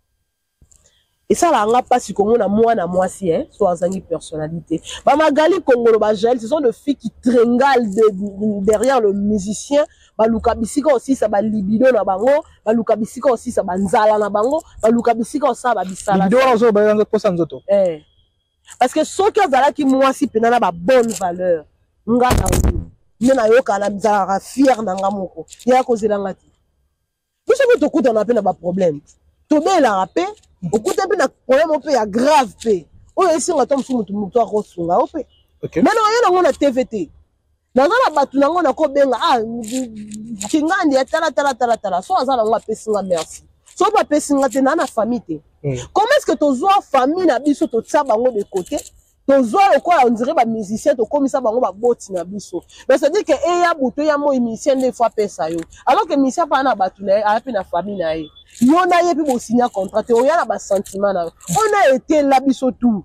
Et ça, là, on n'a pas si comme on a moi si, hein, soit en personnalité. Bah, Magali Congolo Bagel, ce sont des filles qui tringalent derrière le musicien. Bah, Luka Bissika aussi, ça va libido na bango. Bah, Luka Bissika aussi, ça va nzala na bango. Bah, Luka Bissika ça va bisala. Libido na zo, bah, nzo posa nzoto. Parce que ceux qui ont qui moi si penana ba bonne valeur. Nga na na yoka na mzara fier na ngamoko. Ya ko zelanga ti. Vous savez to kuta na pe na ba problème. To be la rapé. Au coup de na problème on peut y a grave pe. O esi nga tom su mutu mutu ko sunga o pe. Mais non yena ngona TVT. Na ngana batu na ngona ko benga kingandi ya tala so azala ngwa pesinga merci. So ba pesinga te na famille te. Comment est-ce que to zoa famille na biso to tsa bango de côté? To zoa ko on dirait ba musicien to komisa bango ba boti na biso. Mais ça dit que eya buto ya mo musicien des fois pesa yo. Alors que musicien pa na batu na a pe na famille na ye. On a eu pour signer un contrat, on a un sentiment. On a été là, biso tout.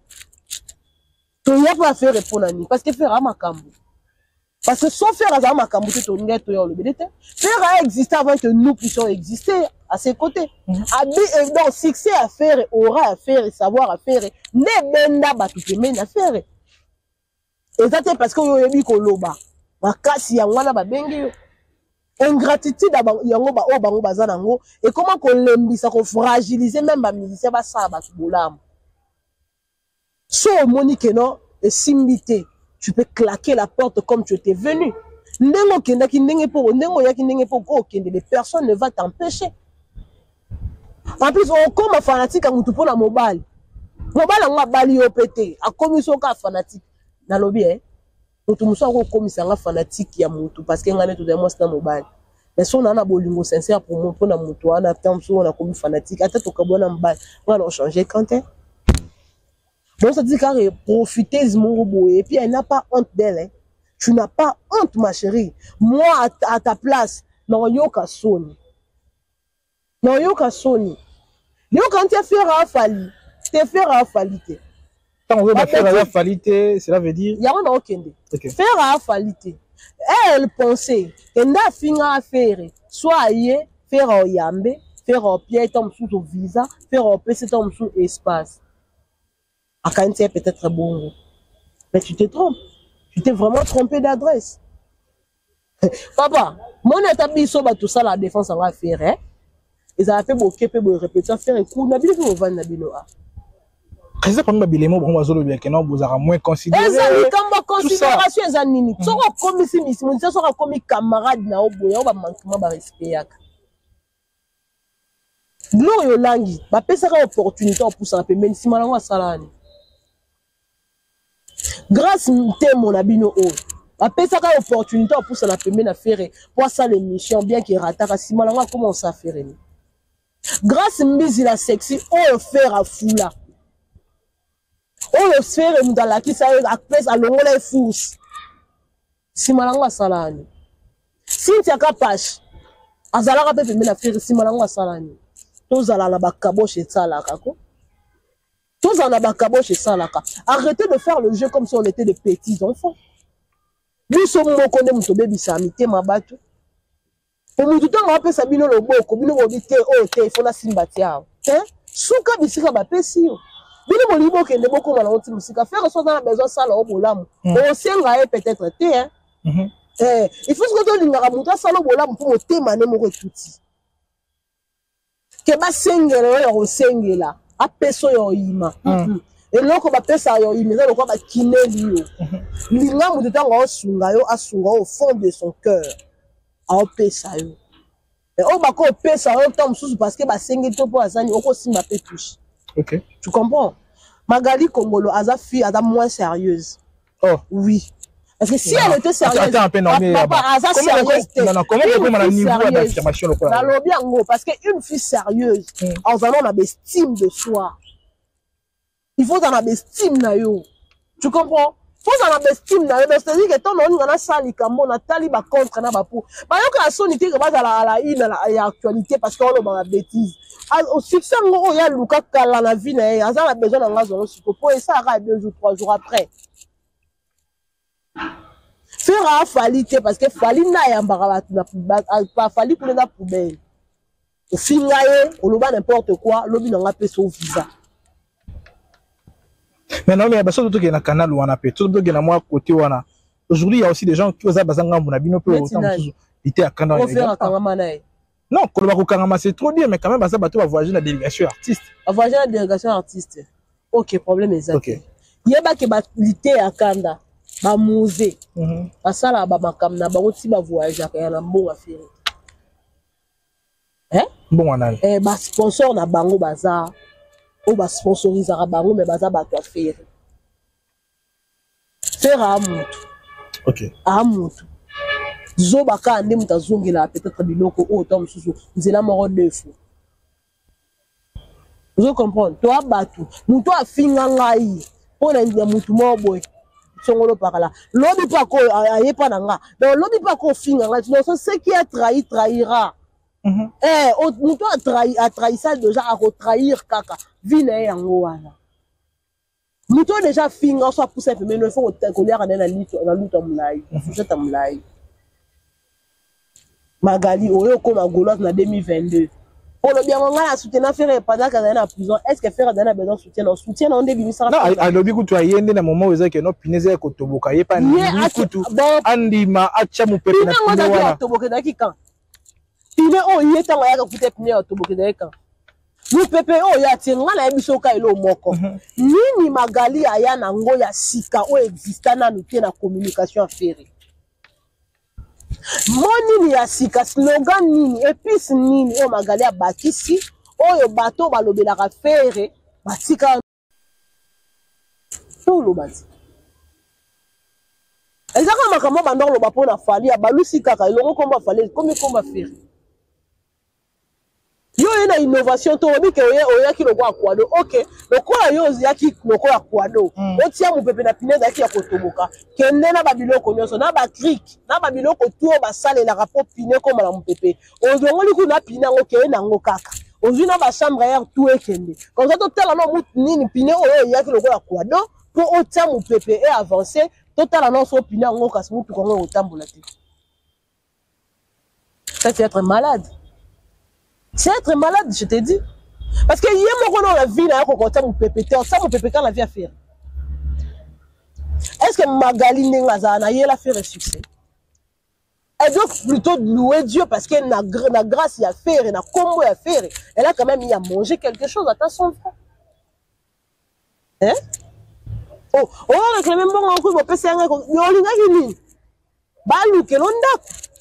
On a pas fait répondre à nous. Parce que faire un macambo. Parce que sans faire un macambo, c'est on est le bénété. Faire a existé avant que nous puissions exister à ses côtés. Donc, succès à faire, aura à faire, savoir à faire, ne benda batuke men à faire. Et ça, c'est parce qu'on a dit qu'on l'a. Ma casse, y a un ba bengi. Ingratitude yango ba o bango bazanango et comment qu'on lembisa qu'on fragiliser même ba musicien ba sa ba bolam so monique non et simbité tu peux claquer la porte comme tu étais venu. Les personnes ne vont t'empêcher. En plus, on comme un fanatique à Moutoupo na mobile. Mobile a bali au pété. A commission ka fanatique. Dans le bien, Moutoupo a commission fanatique ya Moutou parce qu'il y a tout de moi c'est mobile. Mais si on a un bolingo sincère pour mon pour na Moutou, on a tant on a comme fanatique. Attends au cabona mobile. On a changé quand est. Donc ça dit carré profiter de mon robot et puis elle n'a pas honte d'elle. Hein. Tu n'as pas honte ma chérie. Moi à ta place, non yoka soni. Non yoka soni. Yo quand tu fais Rafali, tu fais Rafalité. Quand on veut faire Rafalité, cela veut dire ya on okende. Faire Rafalité. Elle pensait que n'a finga faire soit y faire au yambe, faire au pied tom sous visa, faire au PC tom sous espace. À quand c'est peut-être bon. Mais tu te trompes. Tu t'es vraiment trompé d'adresse. Papa, mon établissement va tout ça la défense va faire hein. Ils ont fait beaucoup de répétitions faire un coup n'a bien vu au van nabinoa. Qu'est-ce qu'on a bilé mo bon oiseau bien que non vous aura moins considéré. Ezali kamba considération ezali nini. Soko comme si miss mon soko comme camarade na oboya ba manquement ba respect yaka. Gloire langi, ba pesa ka opportunité pour ça pe même si malango salani. Grâce à mon abino o. Ba pesa ka opportunité pour ça na pe même faire pour ça l'émission bien qui rataka si malango commence à faire. Grâce à la sexy on faire à foula. On le fait dans la qui ça a place à l'ongole et fous. Si malanga salani. Si tu as capache, azala ka pepe mena faire si malanga salani. Tozala na bakaboche salaka ko. Tozala na bakaboche salaka. Arrêtez de faire le jeu comme si on était des petits enfants. Nous sommes mokone mutobe bisamité mabato. Pour nous tout on ça bino loboko, bino bobité oh te il faut la simbatia. Hein? Souka bisika ba pesi. Bino bolibo kende boko mala oti musika faire so dans besoin sala o bolamu. On senga peut-être te hein. Il faut que tu linga muta sala bolamu pour te mané moko tuti. Ke ba sengela yo sengela, a peso yo ima. Et loko ba pesa yo ima, loko ba kineli yo. Linga muta ngo sunga yo asunga au fond de son cœur. A pesa yo. Et on va ko pesa yo tom sous parce que ba sengeli to po azani oko simba pe touche. OK. Tu comprends? Magali Kongolo, Aza fille, Aza moins sérieuse. Oh. Oui. Parce que si elle était sérieuse, attends un peu, non, mais Aza sérieuse. Non, comment on peut un niveau d'affirmation parce qu'une fille sérieuse, en allant on a estime de soi. Il faut en avoir estime na yo. Tu comprends? Il faut en avoir estime na yo. C'est-à-dire que ton on a sali kambo na taliba contre na bapo. Ba yo ka sonité que ba à la une à l'actualité parce qu'on a des bêtises. Au succès on y a Luka kala la vie na ya, a besoin d'en ngazo siko pour ça arrive 2 jours 3 jours après. Faire Rafalité parce que Fali na ya mbara pas Fali pour la poubelle. Au fingaye, on loba n'importe quoi, lobi na ngape so visa. Mais non, mais parce que tout est dans le canal ou on a fait tout le monde moi côté wana. Aujourd'hui, il y a aussi des gens qui osent bazanga mon abino peu autant était à canal. On fait un kangamanaï. Non, Kolobako Kangama c'est trop bien, mais quand même, ça va voyager dans la délégation artiste. À voyager dans la délégation artiste. Ok, problème est ça. Ok. Il y a qui va lutter à Kanda, ba musée. Ça là, ba makamna, ba aussi ba voyager à Kanda, bon affaire. Hein? Bon anal. Ba sponsor na bango bazar. O ba sponsoriser à bango, mais bazar ba toi faire. Faire à Moutou. Ok. À Moutou. Zobaka ande mutazongela peut-être biloko autant mususu nzela moko defo. Vous comprenez? Toi batu, muto afinga ngai. Pona ndia mutu moboy. Songolo par là. Lobi pa ko ayepa nanga. Donc lobi pa ko finga ngai. Donc ce qui a trahi trahira. Muto a trahi ça déjà à retrahir kaka. Vine yango wana. Muto déjà finga soit pousser mais il faut que colère na lutte mulai. Faut mulai. Magali oyo comme Gauloise na 2022. Pour le bien on a soutenu faire pendant qu'elle est en prison. Est-ce que faire dans besoin soutien on soutien on début ça. Non, à lobi ku toi yende na moment où que no pineze ko toboka yepa ni kutu. Andi ma acha mu pepe na pinwa. Toboka na kikan. Pine o yeta wa ya ko kute pine toboka na kikan. Mupepe o ya tienga na ebiso ka elo moko. Nini Magali aya na ngo ya sika o exista na nute na communication affaire. Monini ya sika slogan nini épice nini o Magali abakisi oyo bato balobelaka affaire batika to lo bati. Ezaka makambo bandoko lo bapo na fali ya balusi kaka elongo komba fali komba faire. Yo na innovation to obi ke oya ki loko akwado. OK, lokola yo yaki loko akwado. Otia mupepe na pineza yaki ya kotoboka. Kende na babiloko nyonso na ba cric, na babiloko to ba sale la rapport pine comme la mupepe. Ozongoli ku na pina ngo ke na ngo kaka. Ozu na ba chambre air tout ekende. Comme ça to tala no mut nini pine oyo yaki loko akwado pour otia mupepe et avancer. Total non so pina ngo kasi mutu ko ngo otambola te. Ça c'est être malade. C'est être malade, je te dis. Parce que hier, moi, dans la vie, là, quand on pépé, ça, mon pépé, quand la vie a fait. Est-ce que Magali Nengazana, il a fait un succès? Elle doit plutôt louer Dieu parce qu'elle a grâce à faire, elle a combo à faire. Elle a quand même mis à manger quelque chose à son frère. Hein? Oh, avec le même bon, on peut passer un peu. Il y a un balou que l'on a.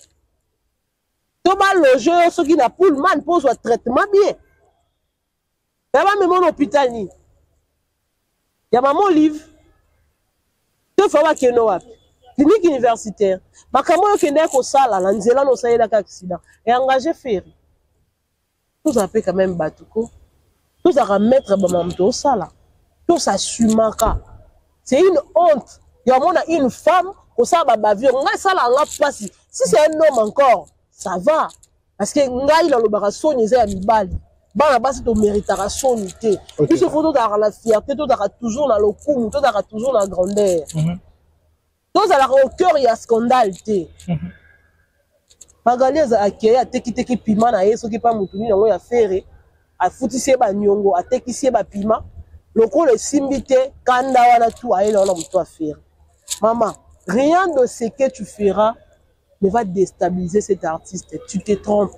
Toba loger ceux qui n'a pas le man pose un traitement bien. Ça va même en hôpital ni. Ya maman livre. Deux fois que no wapi. Clinique universitaire. Makamo ke ndeko sala la nzela no saïda ka accident. Et engagé faire. Tous appelé quand même batuko. Tous à remettre bamamto sala. Tous assumaka. C'est une honte. Ya mona une femme ko sa ba bavio nga sala nga pasi. Si c'est un homme encore ça va. Parce que ngai la lobaka soni za ya mibali. Bana basi to méritera soni te. Il se faut dans la fierté, to dara toujours dans le coup, to dara toujours dans la grandeur. Tous à la au cœur il y a scandale te. Magali za akeye ateki pima na yeso ki pa mutuni ngo ya faire. A futise ba nyongo, atekisi ba pima. Loko le simbite kanda wana tu aile wana muto affaire. Maman, rien de ce que tu feras ne va déstabiliser cet artiste. Tu te trompes.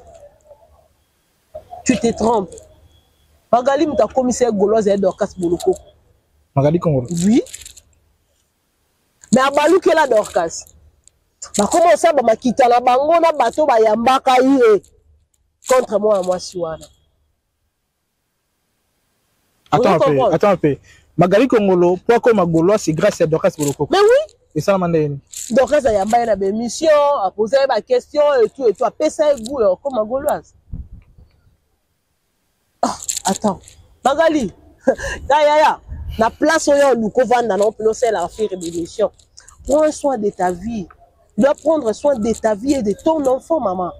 Tu te trompes. Magali Mouta commissaire Gauloise et Dorcas Boloko. Magali Congolo. Oui. Mais à Balou qui est là Dorcas. Comment ça, ma quitte la bango na bateau ba yambaka yé contre moi à moi siwana. Attends un peu. Magali Congolo, pourquoi Magolo, c'est grâce à Dorcas Boloko. Mais oui. Et ça, mandé. Donc, ça y a une émission, à poser ma question et tout, à passer un goût comme un gauloise. Ah, attends. Magali, la place où nous couvons dans c'est la faire d'émission. Prends soin de ta vie. Tu dois prendre soin de ta vie et de ton enfant, maman.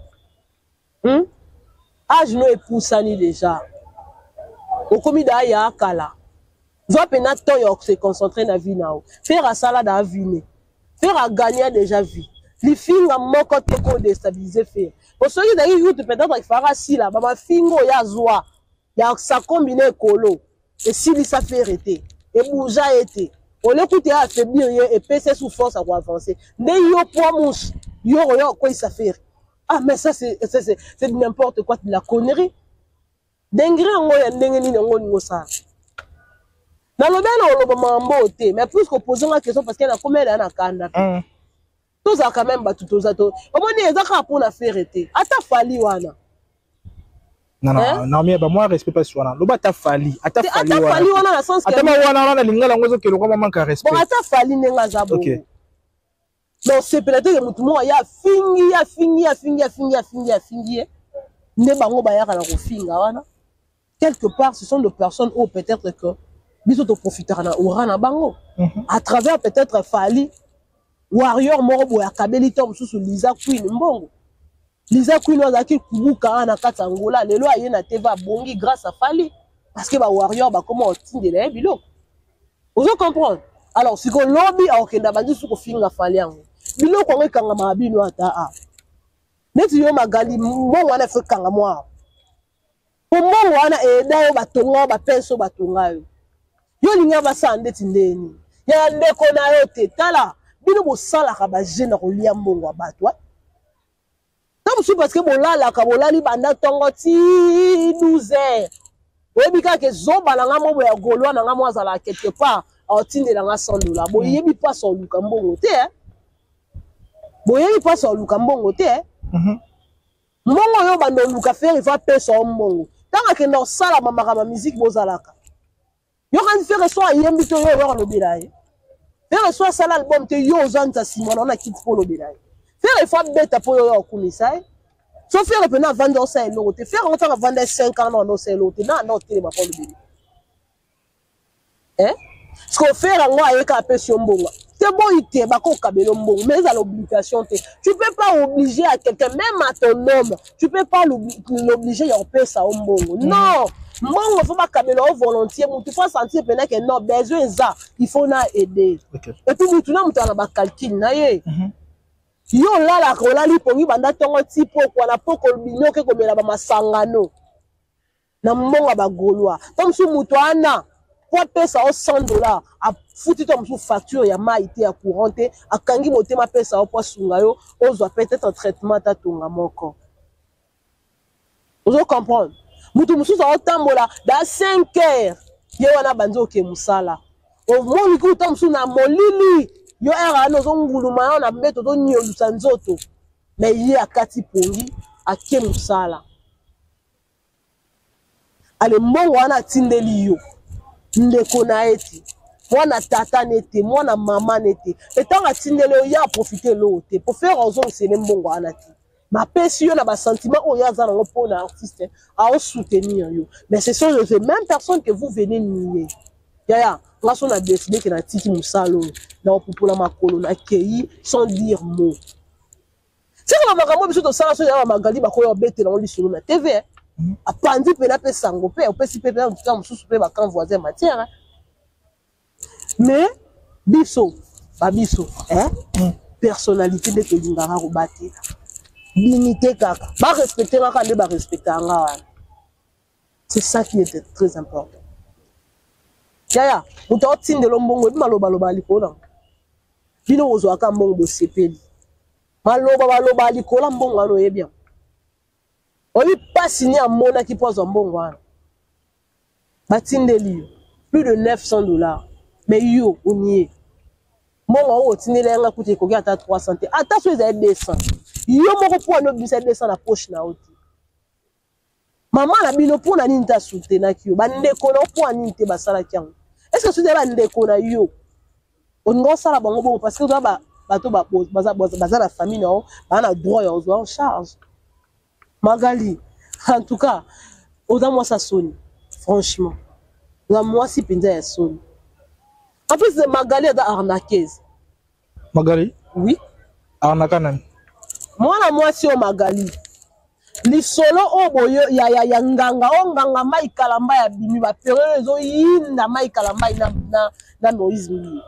Ah, je n'ai pas déjà. Au commis d'ailleurs, Kala. Va peine temps se concentrer dans la vie. Faire à ça là dans la vie. Faire à gagner déjà vie. Les filles à mon côté pour déstabiliser faire. Pour ceux qui d'ailleurs peut-être avec Farasi là, maman fingo ya zoa, ya ça combiner colo et si ça fait arrêter et bouger été. On l'écoute à affaiblir et passer sous force à avancer. Ne yo poids mouche, yo quoi ça fait. Ah mais ça c'est n'importe quoi de la connerie. Dengré on ya ndengeni ngo ça. Dans le bel on le mais plus qu'on pose la question parce qu'elle a combien d'années à Canada. Tous ça quand même battu tous ça. Au moins il y a pour la faire été. Ata fali wana. Non mais moi respect pas sur wana. Lo ba ta fali. Ata fali wana la sens que. Ata ma wana na lingala ngozo ke lo kwa manka respect. Bon ata fali nenga zabo. OK. Donc c'est peut-être que mutu mo ya fingi. Ne bango ba ya kana ko finga wana. Quelque part ce sont des personnes où peut-être que biso to profitera na orana bango à travers peut-être Fali warrior morobo ya kabeli to mususu Liza Queen mbongo Liza Queen ozaki kubuka ana katangola lelo aye na teva bongi grâce à Fali parce que ba warrior ba comment otindela biloko vous comprenez alors si ko lobby a okenda bandi su ko finga Fali yango biloko ngo kanga mabino ata a neti yo Magali mbongo wana fe kanga mwa mbongo wana dayo batonga ba penso batonga yo yo linga basande tindeni ya ndeko na yo te tala bino bo sala ka ba jeune ko lia mbongo abatwa tam su parce que bolala ka bolali banda tongo ti 12 heures Oyebika ke zoba na nga mo ya golwa na nga mo azala quelque part otinde na nga $100. Boyebi pas so luka mbongo te boyebi pas so luka mbongo te mbongo yo bando luka faire il va payer so mbongo tanga ke ndo sala mamaka musique bozalaka yo kan faire so yembi to yo lobela ye faire so sala album te yo ozanza simona na kit po lobela ye faire il faut beta po yo okumisa ye so faire pena vendre ça et l'autre faire on va vendre 5 ans non c'est l'autre non télé ma pas lobela ce qu'on fait en moi avec un peu sur mbongo c'est bon il te ba ko kabelo mbongo mais à l'obligation tu peux pas obliger à quelqu'un même à ton homme tu peux pas l'obliger à payer ça au mbongo non mbongo faut pas kabelo volontiers tu faut sentir pena que non besoin ça il faut na aider et puis mutu na mutu na ba calcul na ye yo là la ko la li pongi banda tongo tipo kwa na poko binyo ke ko mela ba masangano na mbongo ba golwa comme si mutu ana pour payer ça au $100 a foutu ton sous facture ya maïté ya courante a kangi motema payer ça au poids sungayo ozo peut-être un traitement ta tonga moko ozo comprendre mutu musu ça au tambola dans 5 heures ye wana banzo ke musala o moni ku tom su na molili yo era no zo nguluma yo na mbeto to nyolusa nzoto mais ye akati pongi ake musala ale mbongo wana tindeli yo ndeko na eti mwana tata nete mwana mama nete etanga tindele ya profiter l'autre pour faire raison c'est même mbongo anati ma pesi yo na ba sentiment o ya za na pona artiste a o soutenir yo mais ce sont les mêmes personnes que vous venez nier ya ngaso na décider que na tiki musalo na opopola makolo na kei sans dire mot c'est comme makambo biso to sala so ya magali ba ko yo bete na lisolo na TV a pandi pe na pe sango pe o pe si pe na mususu pe ba kan voisin matière mais biso ba biso personnalité de kelingara ko bati dignité kaka ba respecter kaka nde ba respecter nga wana c'est ça qui est très important yaya muto tindelo mbongo bi maloba loba likola bino ozo aka mbongo bo sepeli maloba likola mbongo alo ye bien oyi pas signé à mona qui pose un bon wana batindeli plus de $900 mais yo onye mongo o tindele nga kuti ko ata 300 ata so za 200 yo moko po no bisa 200 na poche na oti mama na bino po na nini ta soutenir ki yo bande ko na po ani te basala kyango est-ce que soutenir bande ko na yo on sala bango bon parce que ba bato baza la famille na na droit ya en charge Magali, en tout cas, autant moi ça sonne, franchement. Moi si pinda ya sonne. En plus de Magali est arnaqueuse. Magali? Oui. Arnakanan. Moi si au Magali. Li solo o boyo ya nganga o nganga mai kalamba ya bimi ba pere zo yinda mai kalamba na noisme.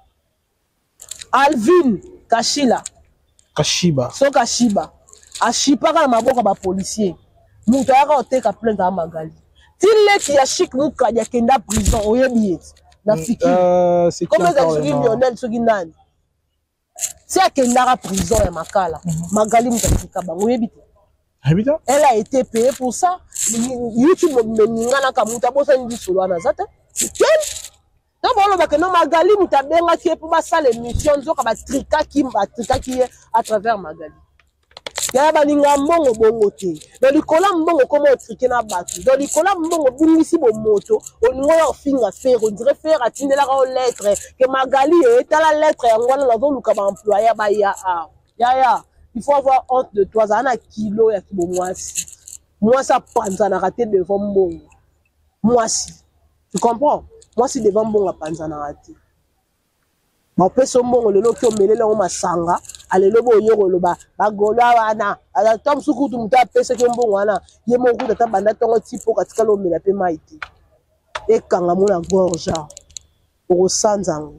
Alvin Kashiba. So Kashiba. A chipaka na maboka ba policier muto yaka oteka plainte à Magali tile ki ya chic muka ya kenda prison oyebi na fiki c'est comme ça sur Lionel soki nani si akenda ka prison ya makala Magali mutafika bango oyebi te elle a été payée pour ça YouTube meningana ka muta bosa ndi solo na zata donc on va que non Magali mutabenga ki pour ba sala émission nzoka ba trika ki à travers Magali ya balinga mbongo bongo te do likola mbongo comme otrike na batu do likola mbongo bungisi bo moto oningo ya finga faire on dirait faire atindela ka lettre que Magali est la lettre ya ngwana la zo luka ba employé ba ya il faut avoir honte de toi ça na kilo ya kibo moi ça panza na raté devant mbongo moi si tu comprends moi si devant mbongo panza na raté ma peso mbongo lelo ki omelela ngo masanga alelo bo yoko loba bagola wana ala tom sukutu muta pesa ki mbongo wana ye moko tata banda tongo tipo katika lo mela pe maiti e kanga mona gorge o sanzango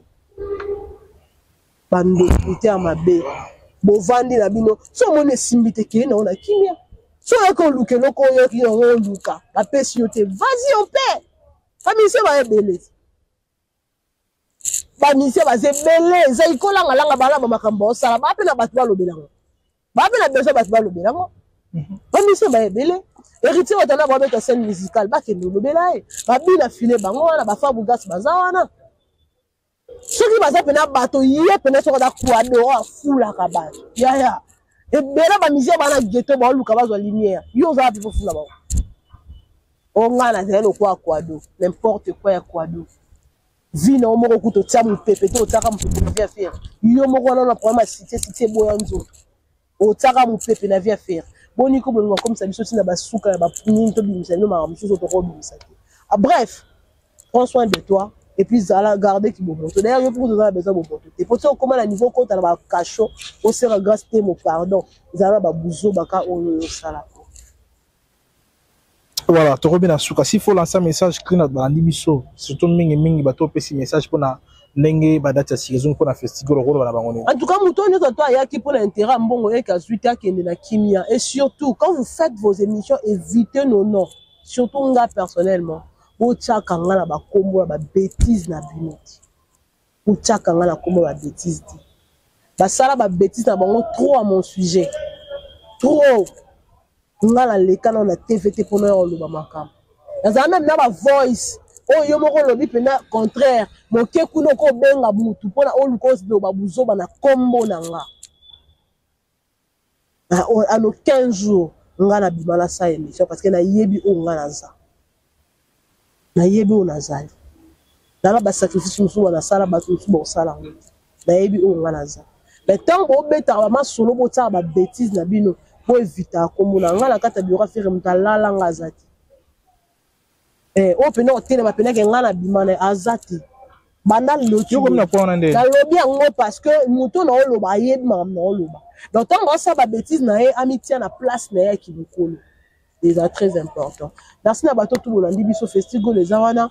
bande ite amabe bo vandi na bino so mone simbite ki na ona kimia so ko luke loko yo ki on luka la pesi yo te vas-y on paie famille se va ebele ba mise ba zebele za ikola ngalanga bala makambo osala ba pe na batu ba lobelango ba pe na beso batu ba lobelango ba mise ba ebele héritier otana ba beta scène musicale ba ke lobela e ba bina filé bango wana ba fa bugas bazawana soki baza pena bato ye pena soko da kwado afula ka bato ya e bela ba misère bana ghetto ba luka bazwa lumière yo za pipo fula ba o ngana zelo kwa kwado n'importe quoi ya kwado vina o moko kuto tia mu pepe to tsaka mu pepe na via faire yo moko na problème cité boyanzo o tsaka mu pepe na via faire boni ko bongo comme ça biso tina basuka ya ba puni to bimisa no ma musuzo to ko bimisa bref prends soin de toi et puis zala garder qui bon moto d'ailleurs yo pour nous besoin bon moto et pour ça comment la niveau quand on va cachot au sera grâce mon pardon zala ba buzo baka o sala. Voilà, tu reviens à Souka. S'il faut lancer un message, surtout mingi bateau petit message pour na nenge badata saison pour na festival rôle na bango. En tout cas, mouton nous toi ya qui pour l'intérêt mbongo et kazuita qui na kimia et surtout quand vous faites vos émissions évitez nos noms. Surtout nga personnellement, o tchaka nga na ba kombo ba bêtise na binoti. O tchaka nga na kombo ba bêtise di. Ba sala ba bêtise na bango trop à mon sujet. Trop. Ngala lekana na TVT pour nous le bamakam. Dans même na ba voice, oh yo moko lobi pena contraire, mon keku no ko benga mutu pona o lukos do babuzo bana kombo na nga. À nos 15 jours, ngala bimala sa émission parce que na yebi o ngala za. Na yebi o nazali. Na ba sacrifice musu na sala ba musu bo sala. Na yebi o ngala za. Mais tant bo beta ba masolo bo tsa ba bêtise na bino. Pour éviter comme on a la carte bureau faire mutala langa azati o pena hôtel ma pena ke ngana bimane azati banda loki comme na pona ndé la lobby ngo parce que muto na oloba yebi ma na oloba donc tant on ça ba bêtise na amitié na place na ya ki bukolo c'est très important. Merci na bato tout le monde biso festival les awana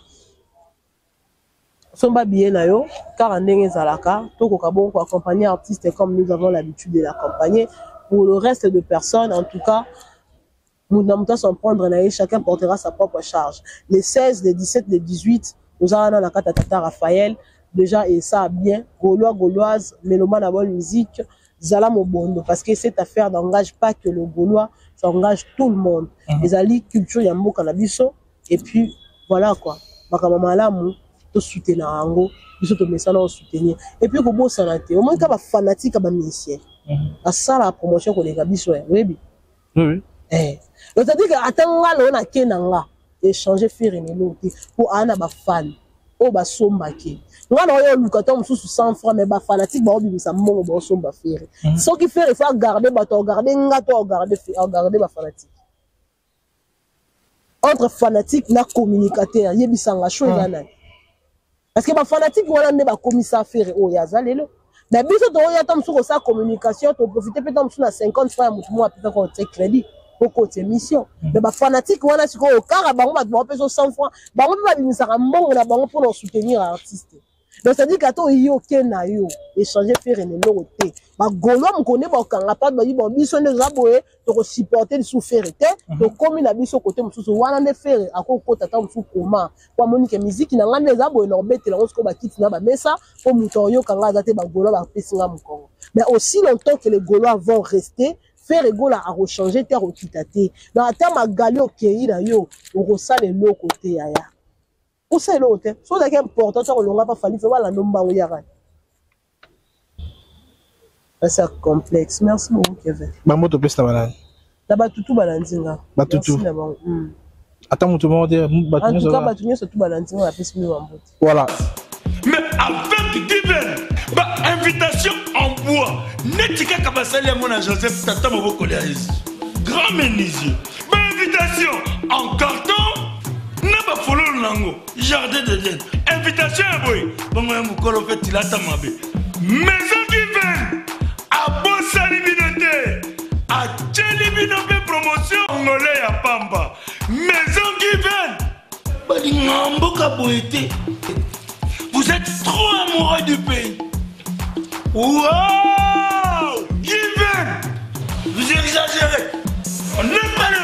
somba bien na yo car ndenge zalaka to ko kabon ko accompagner artistes comme nous avons l'habitude de l'accompagner. Pour le reste de personnes, en tout cas, nous n'avons s'en prendre, chacun portera sa propre charge. Les 16, les 17, les 18, nous avons la carte à Tata Raphaël, déjà, et ça bien, Gaulois, Gauloise, Mélomane à bonne musique, Zala Mobondo, parce que cette affaire n'engage pas que le Gaulois, ça engage tout le monde. Les alliés culture, Yambo, Cannabiso, et puis, voilà quoi. Makamamalamu, tout soutenir Ango, tout le message à soutenir. Et puis, Gobo Sanate, au moins, qu'il y a des fanatiques, il y a des musiciens. À ça la promotion qu'on les a biso oui oui c'est-à-dire que attends on a kenanga échanger faire une l'autre pour ana ba fan o ba somba ke ngana yo lukato mususu 100 francs mais ba fanatique ba obimisa mbongo ba somba faire ce qui fait il faut garder ba to garder ngato garder ba fanatique entre fanatique na communicateur yebisanga chose ana parce que ba fanatique wana ne ba commissaire faire o yazalelo. Mais biso to ya tam sur sa communication to profiter peut-être sur 50 francs mutu mo apita ko te crédit pour côté mission mais ba fanatique wana siko au car bango ba pe 100 francs bango ba bimisa mbongo na bango pour soutenir artiste donc ça dit que to yo kena yo échanger faire une loté ba golo mo connaît ba kanga pas ba yibo biso ne za boye to ko supporter le souffrir té to comme na biso côté mususu wana ne faire akoko tata mususu comment kwa monique musique na ngane za boye no betela ngo ba kiti na ba mesa pour muto yo kanga za te ba golo ba pesinga mukongo mais aussi longtemps que les Gaulois vont rester faire égola à rechanger terre au kitaté dans la terre magali au kei na yo au ressale le côté ya ou c'est l'autre so da important ça on l'a pas fallu faire la nomba ou yara c'est complexe. Merci beaucoup Kevin ba moto pesa banane la batutu balandinga batutu attends moto mo dire en tout cas batutu surtout balandinga la pesa mi wambote voilà mais avec Given ba invitation en bois netika kabasali ya mona Joseph tata moboko le grand menuisier ba invitation en carton na ba follow nango jardin de Dieu invitation ya boy bongo ya mukolo fait tilata mabe maison Given a bosali binote a tcheli binope promotion ngolé ya pamba maison Given bali ngamboka boité. Vous êtes trop amoureux du pays. Wow! Given! Vous exagérez. On n'est pas le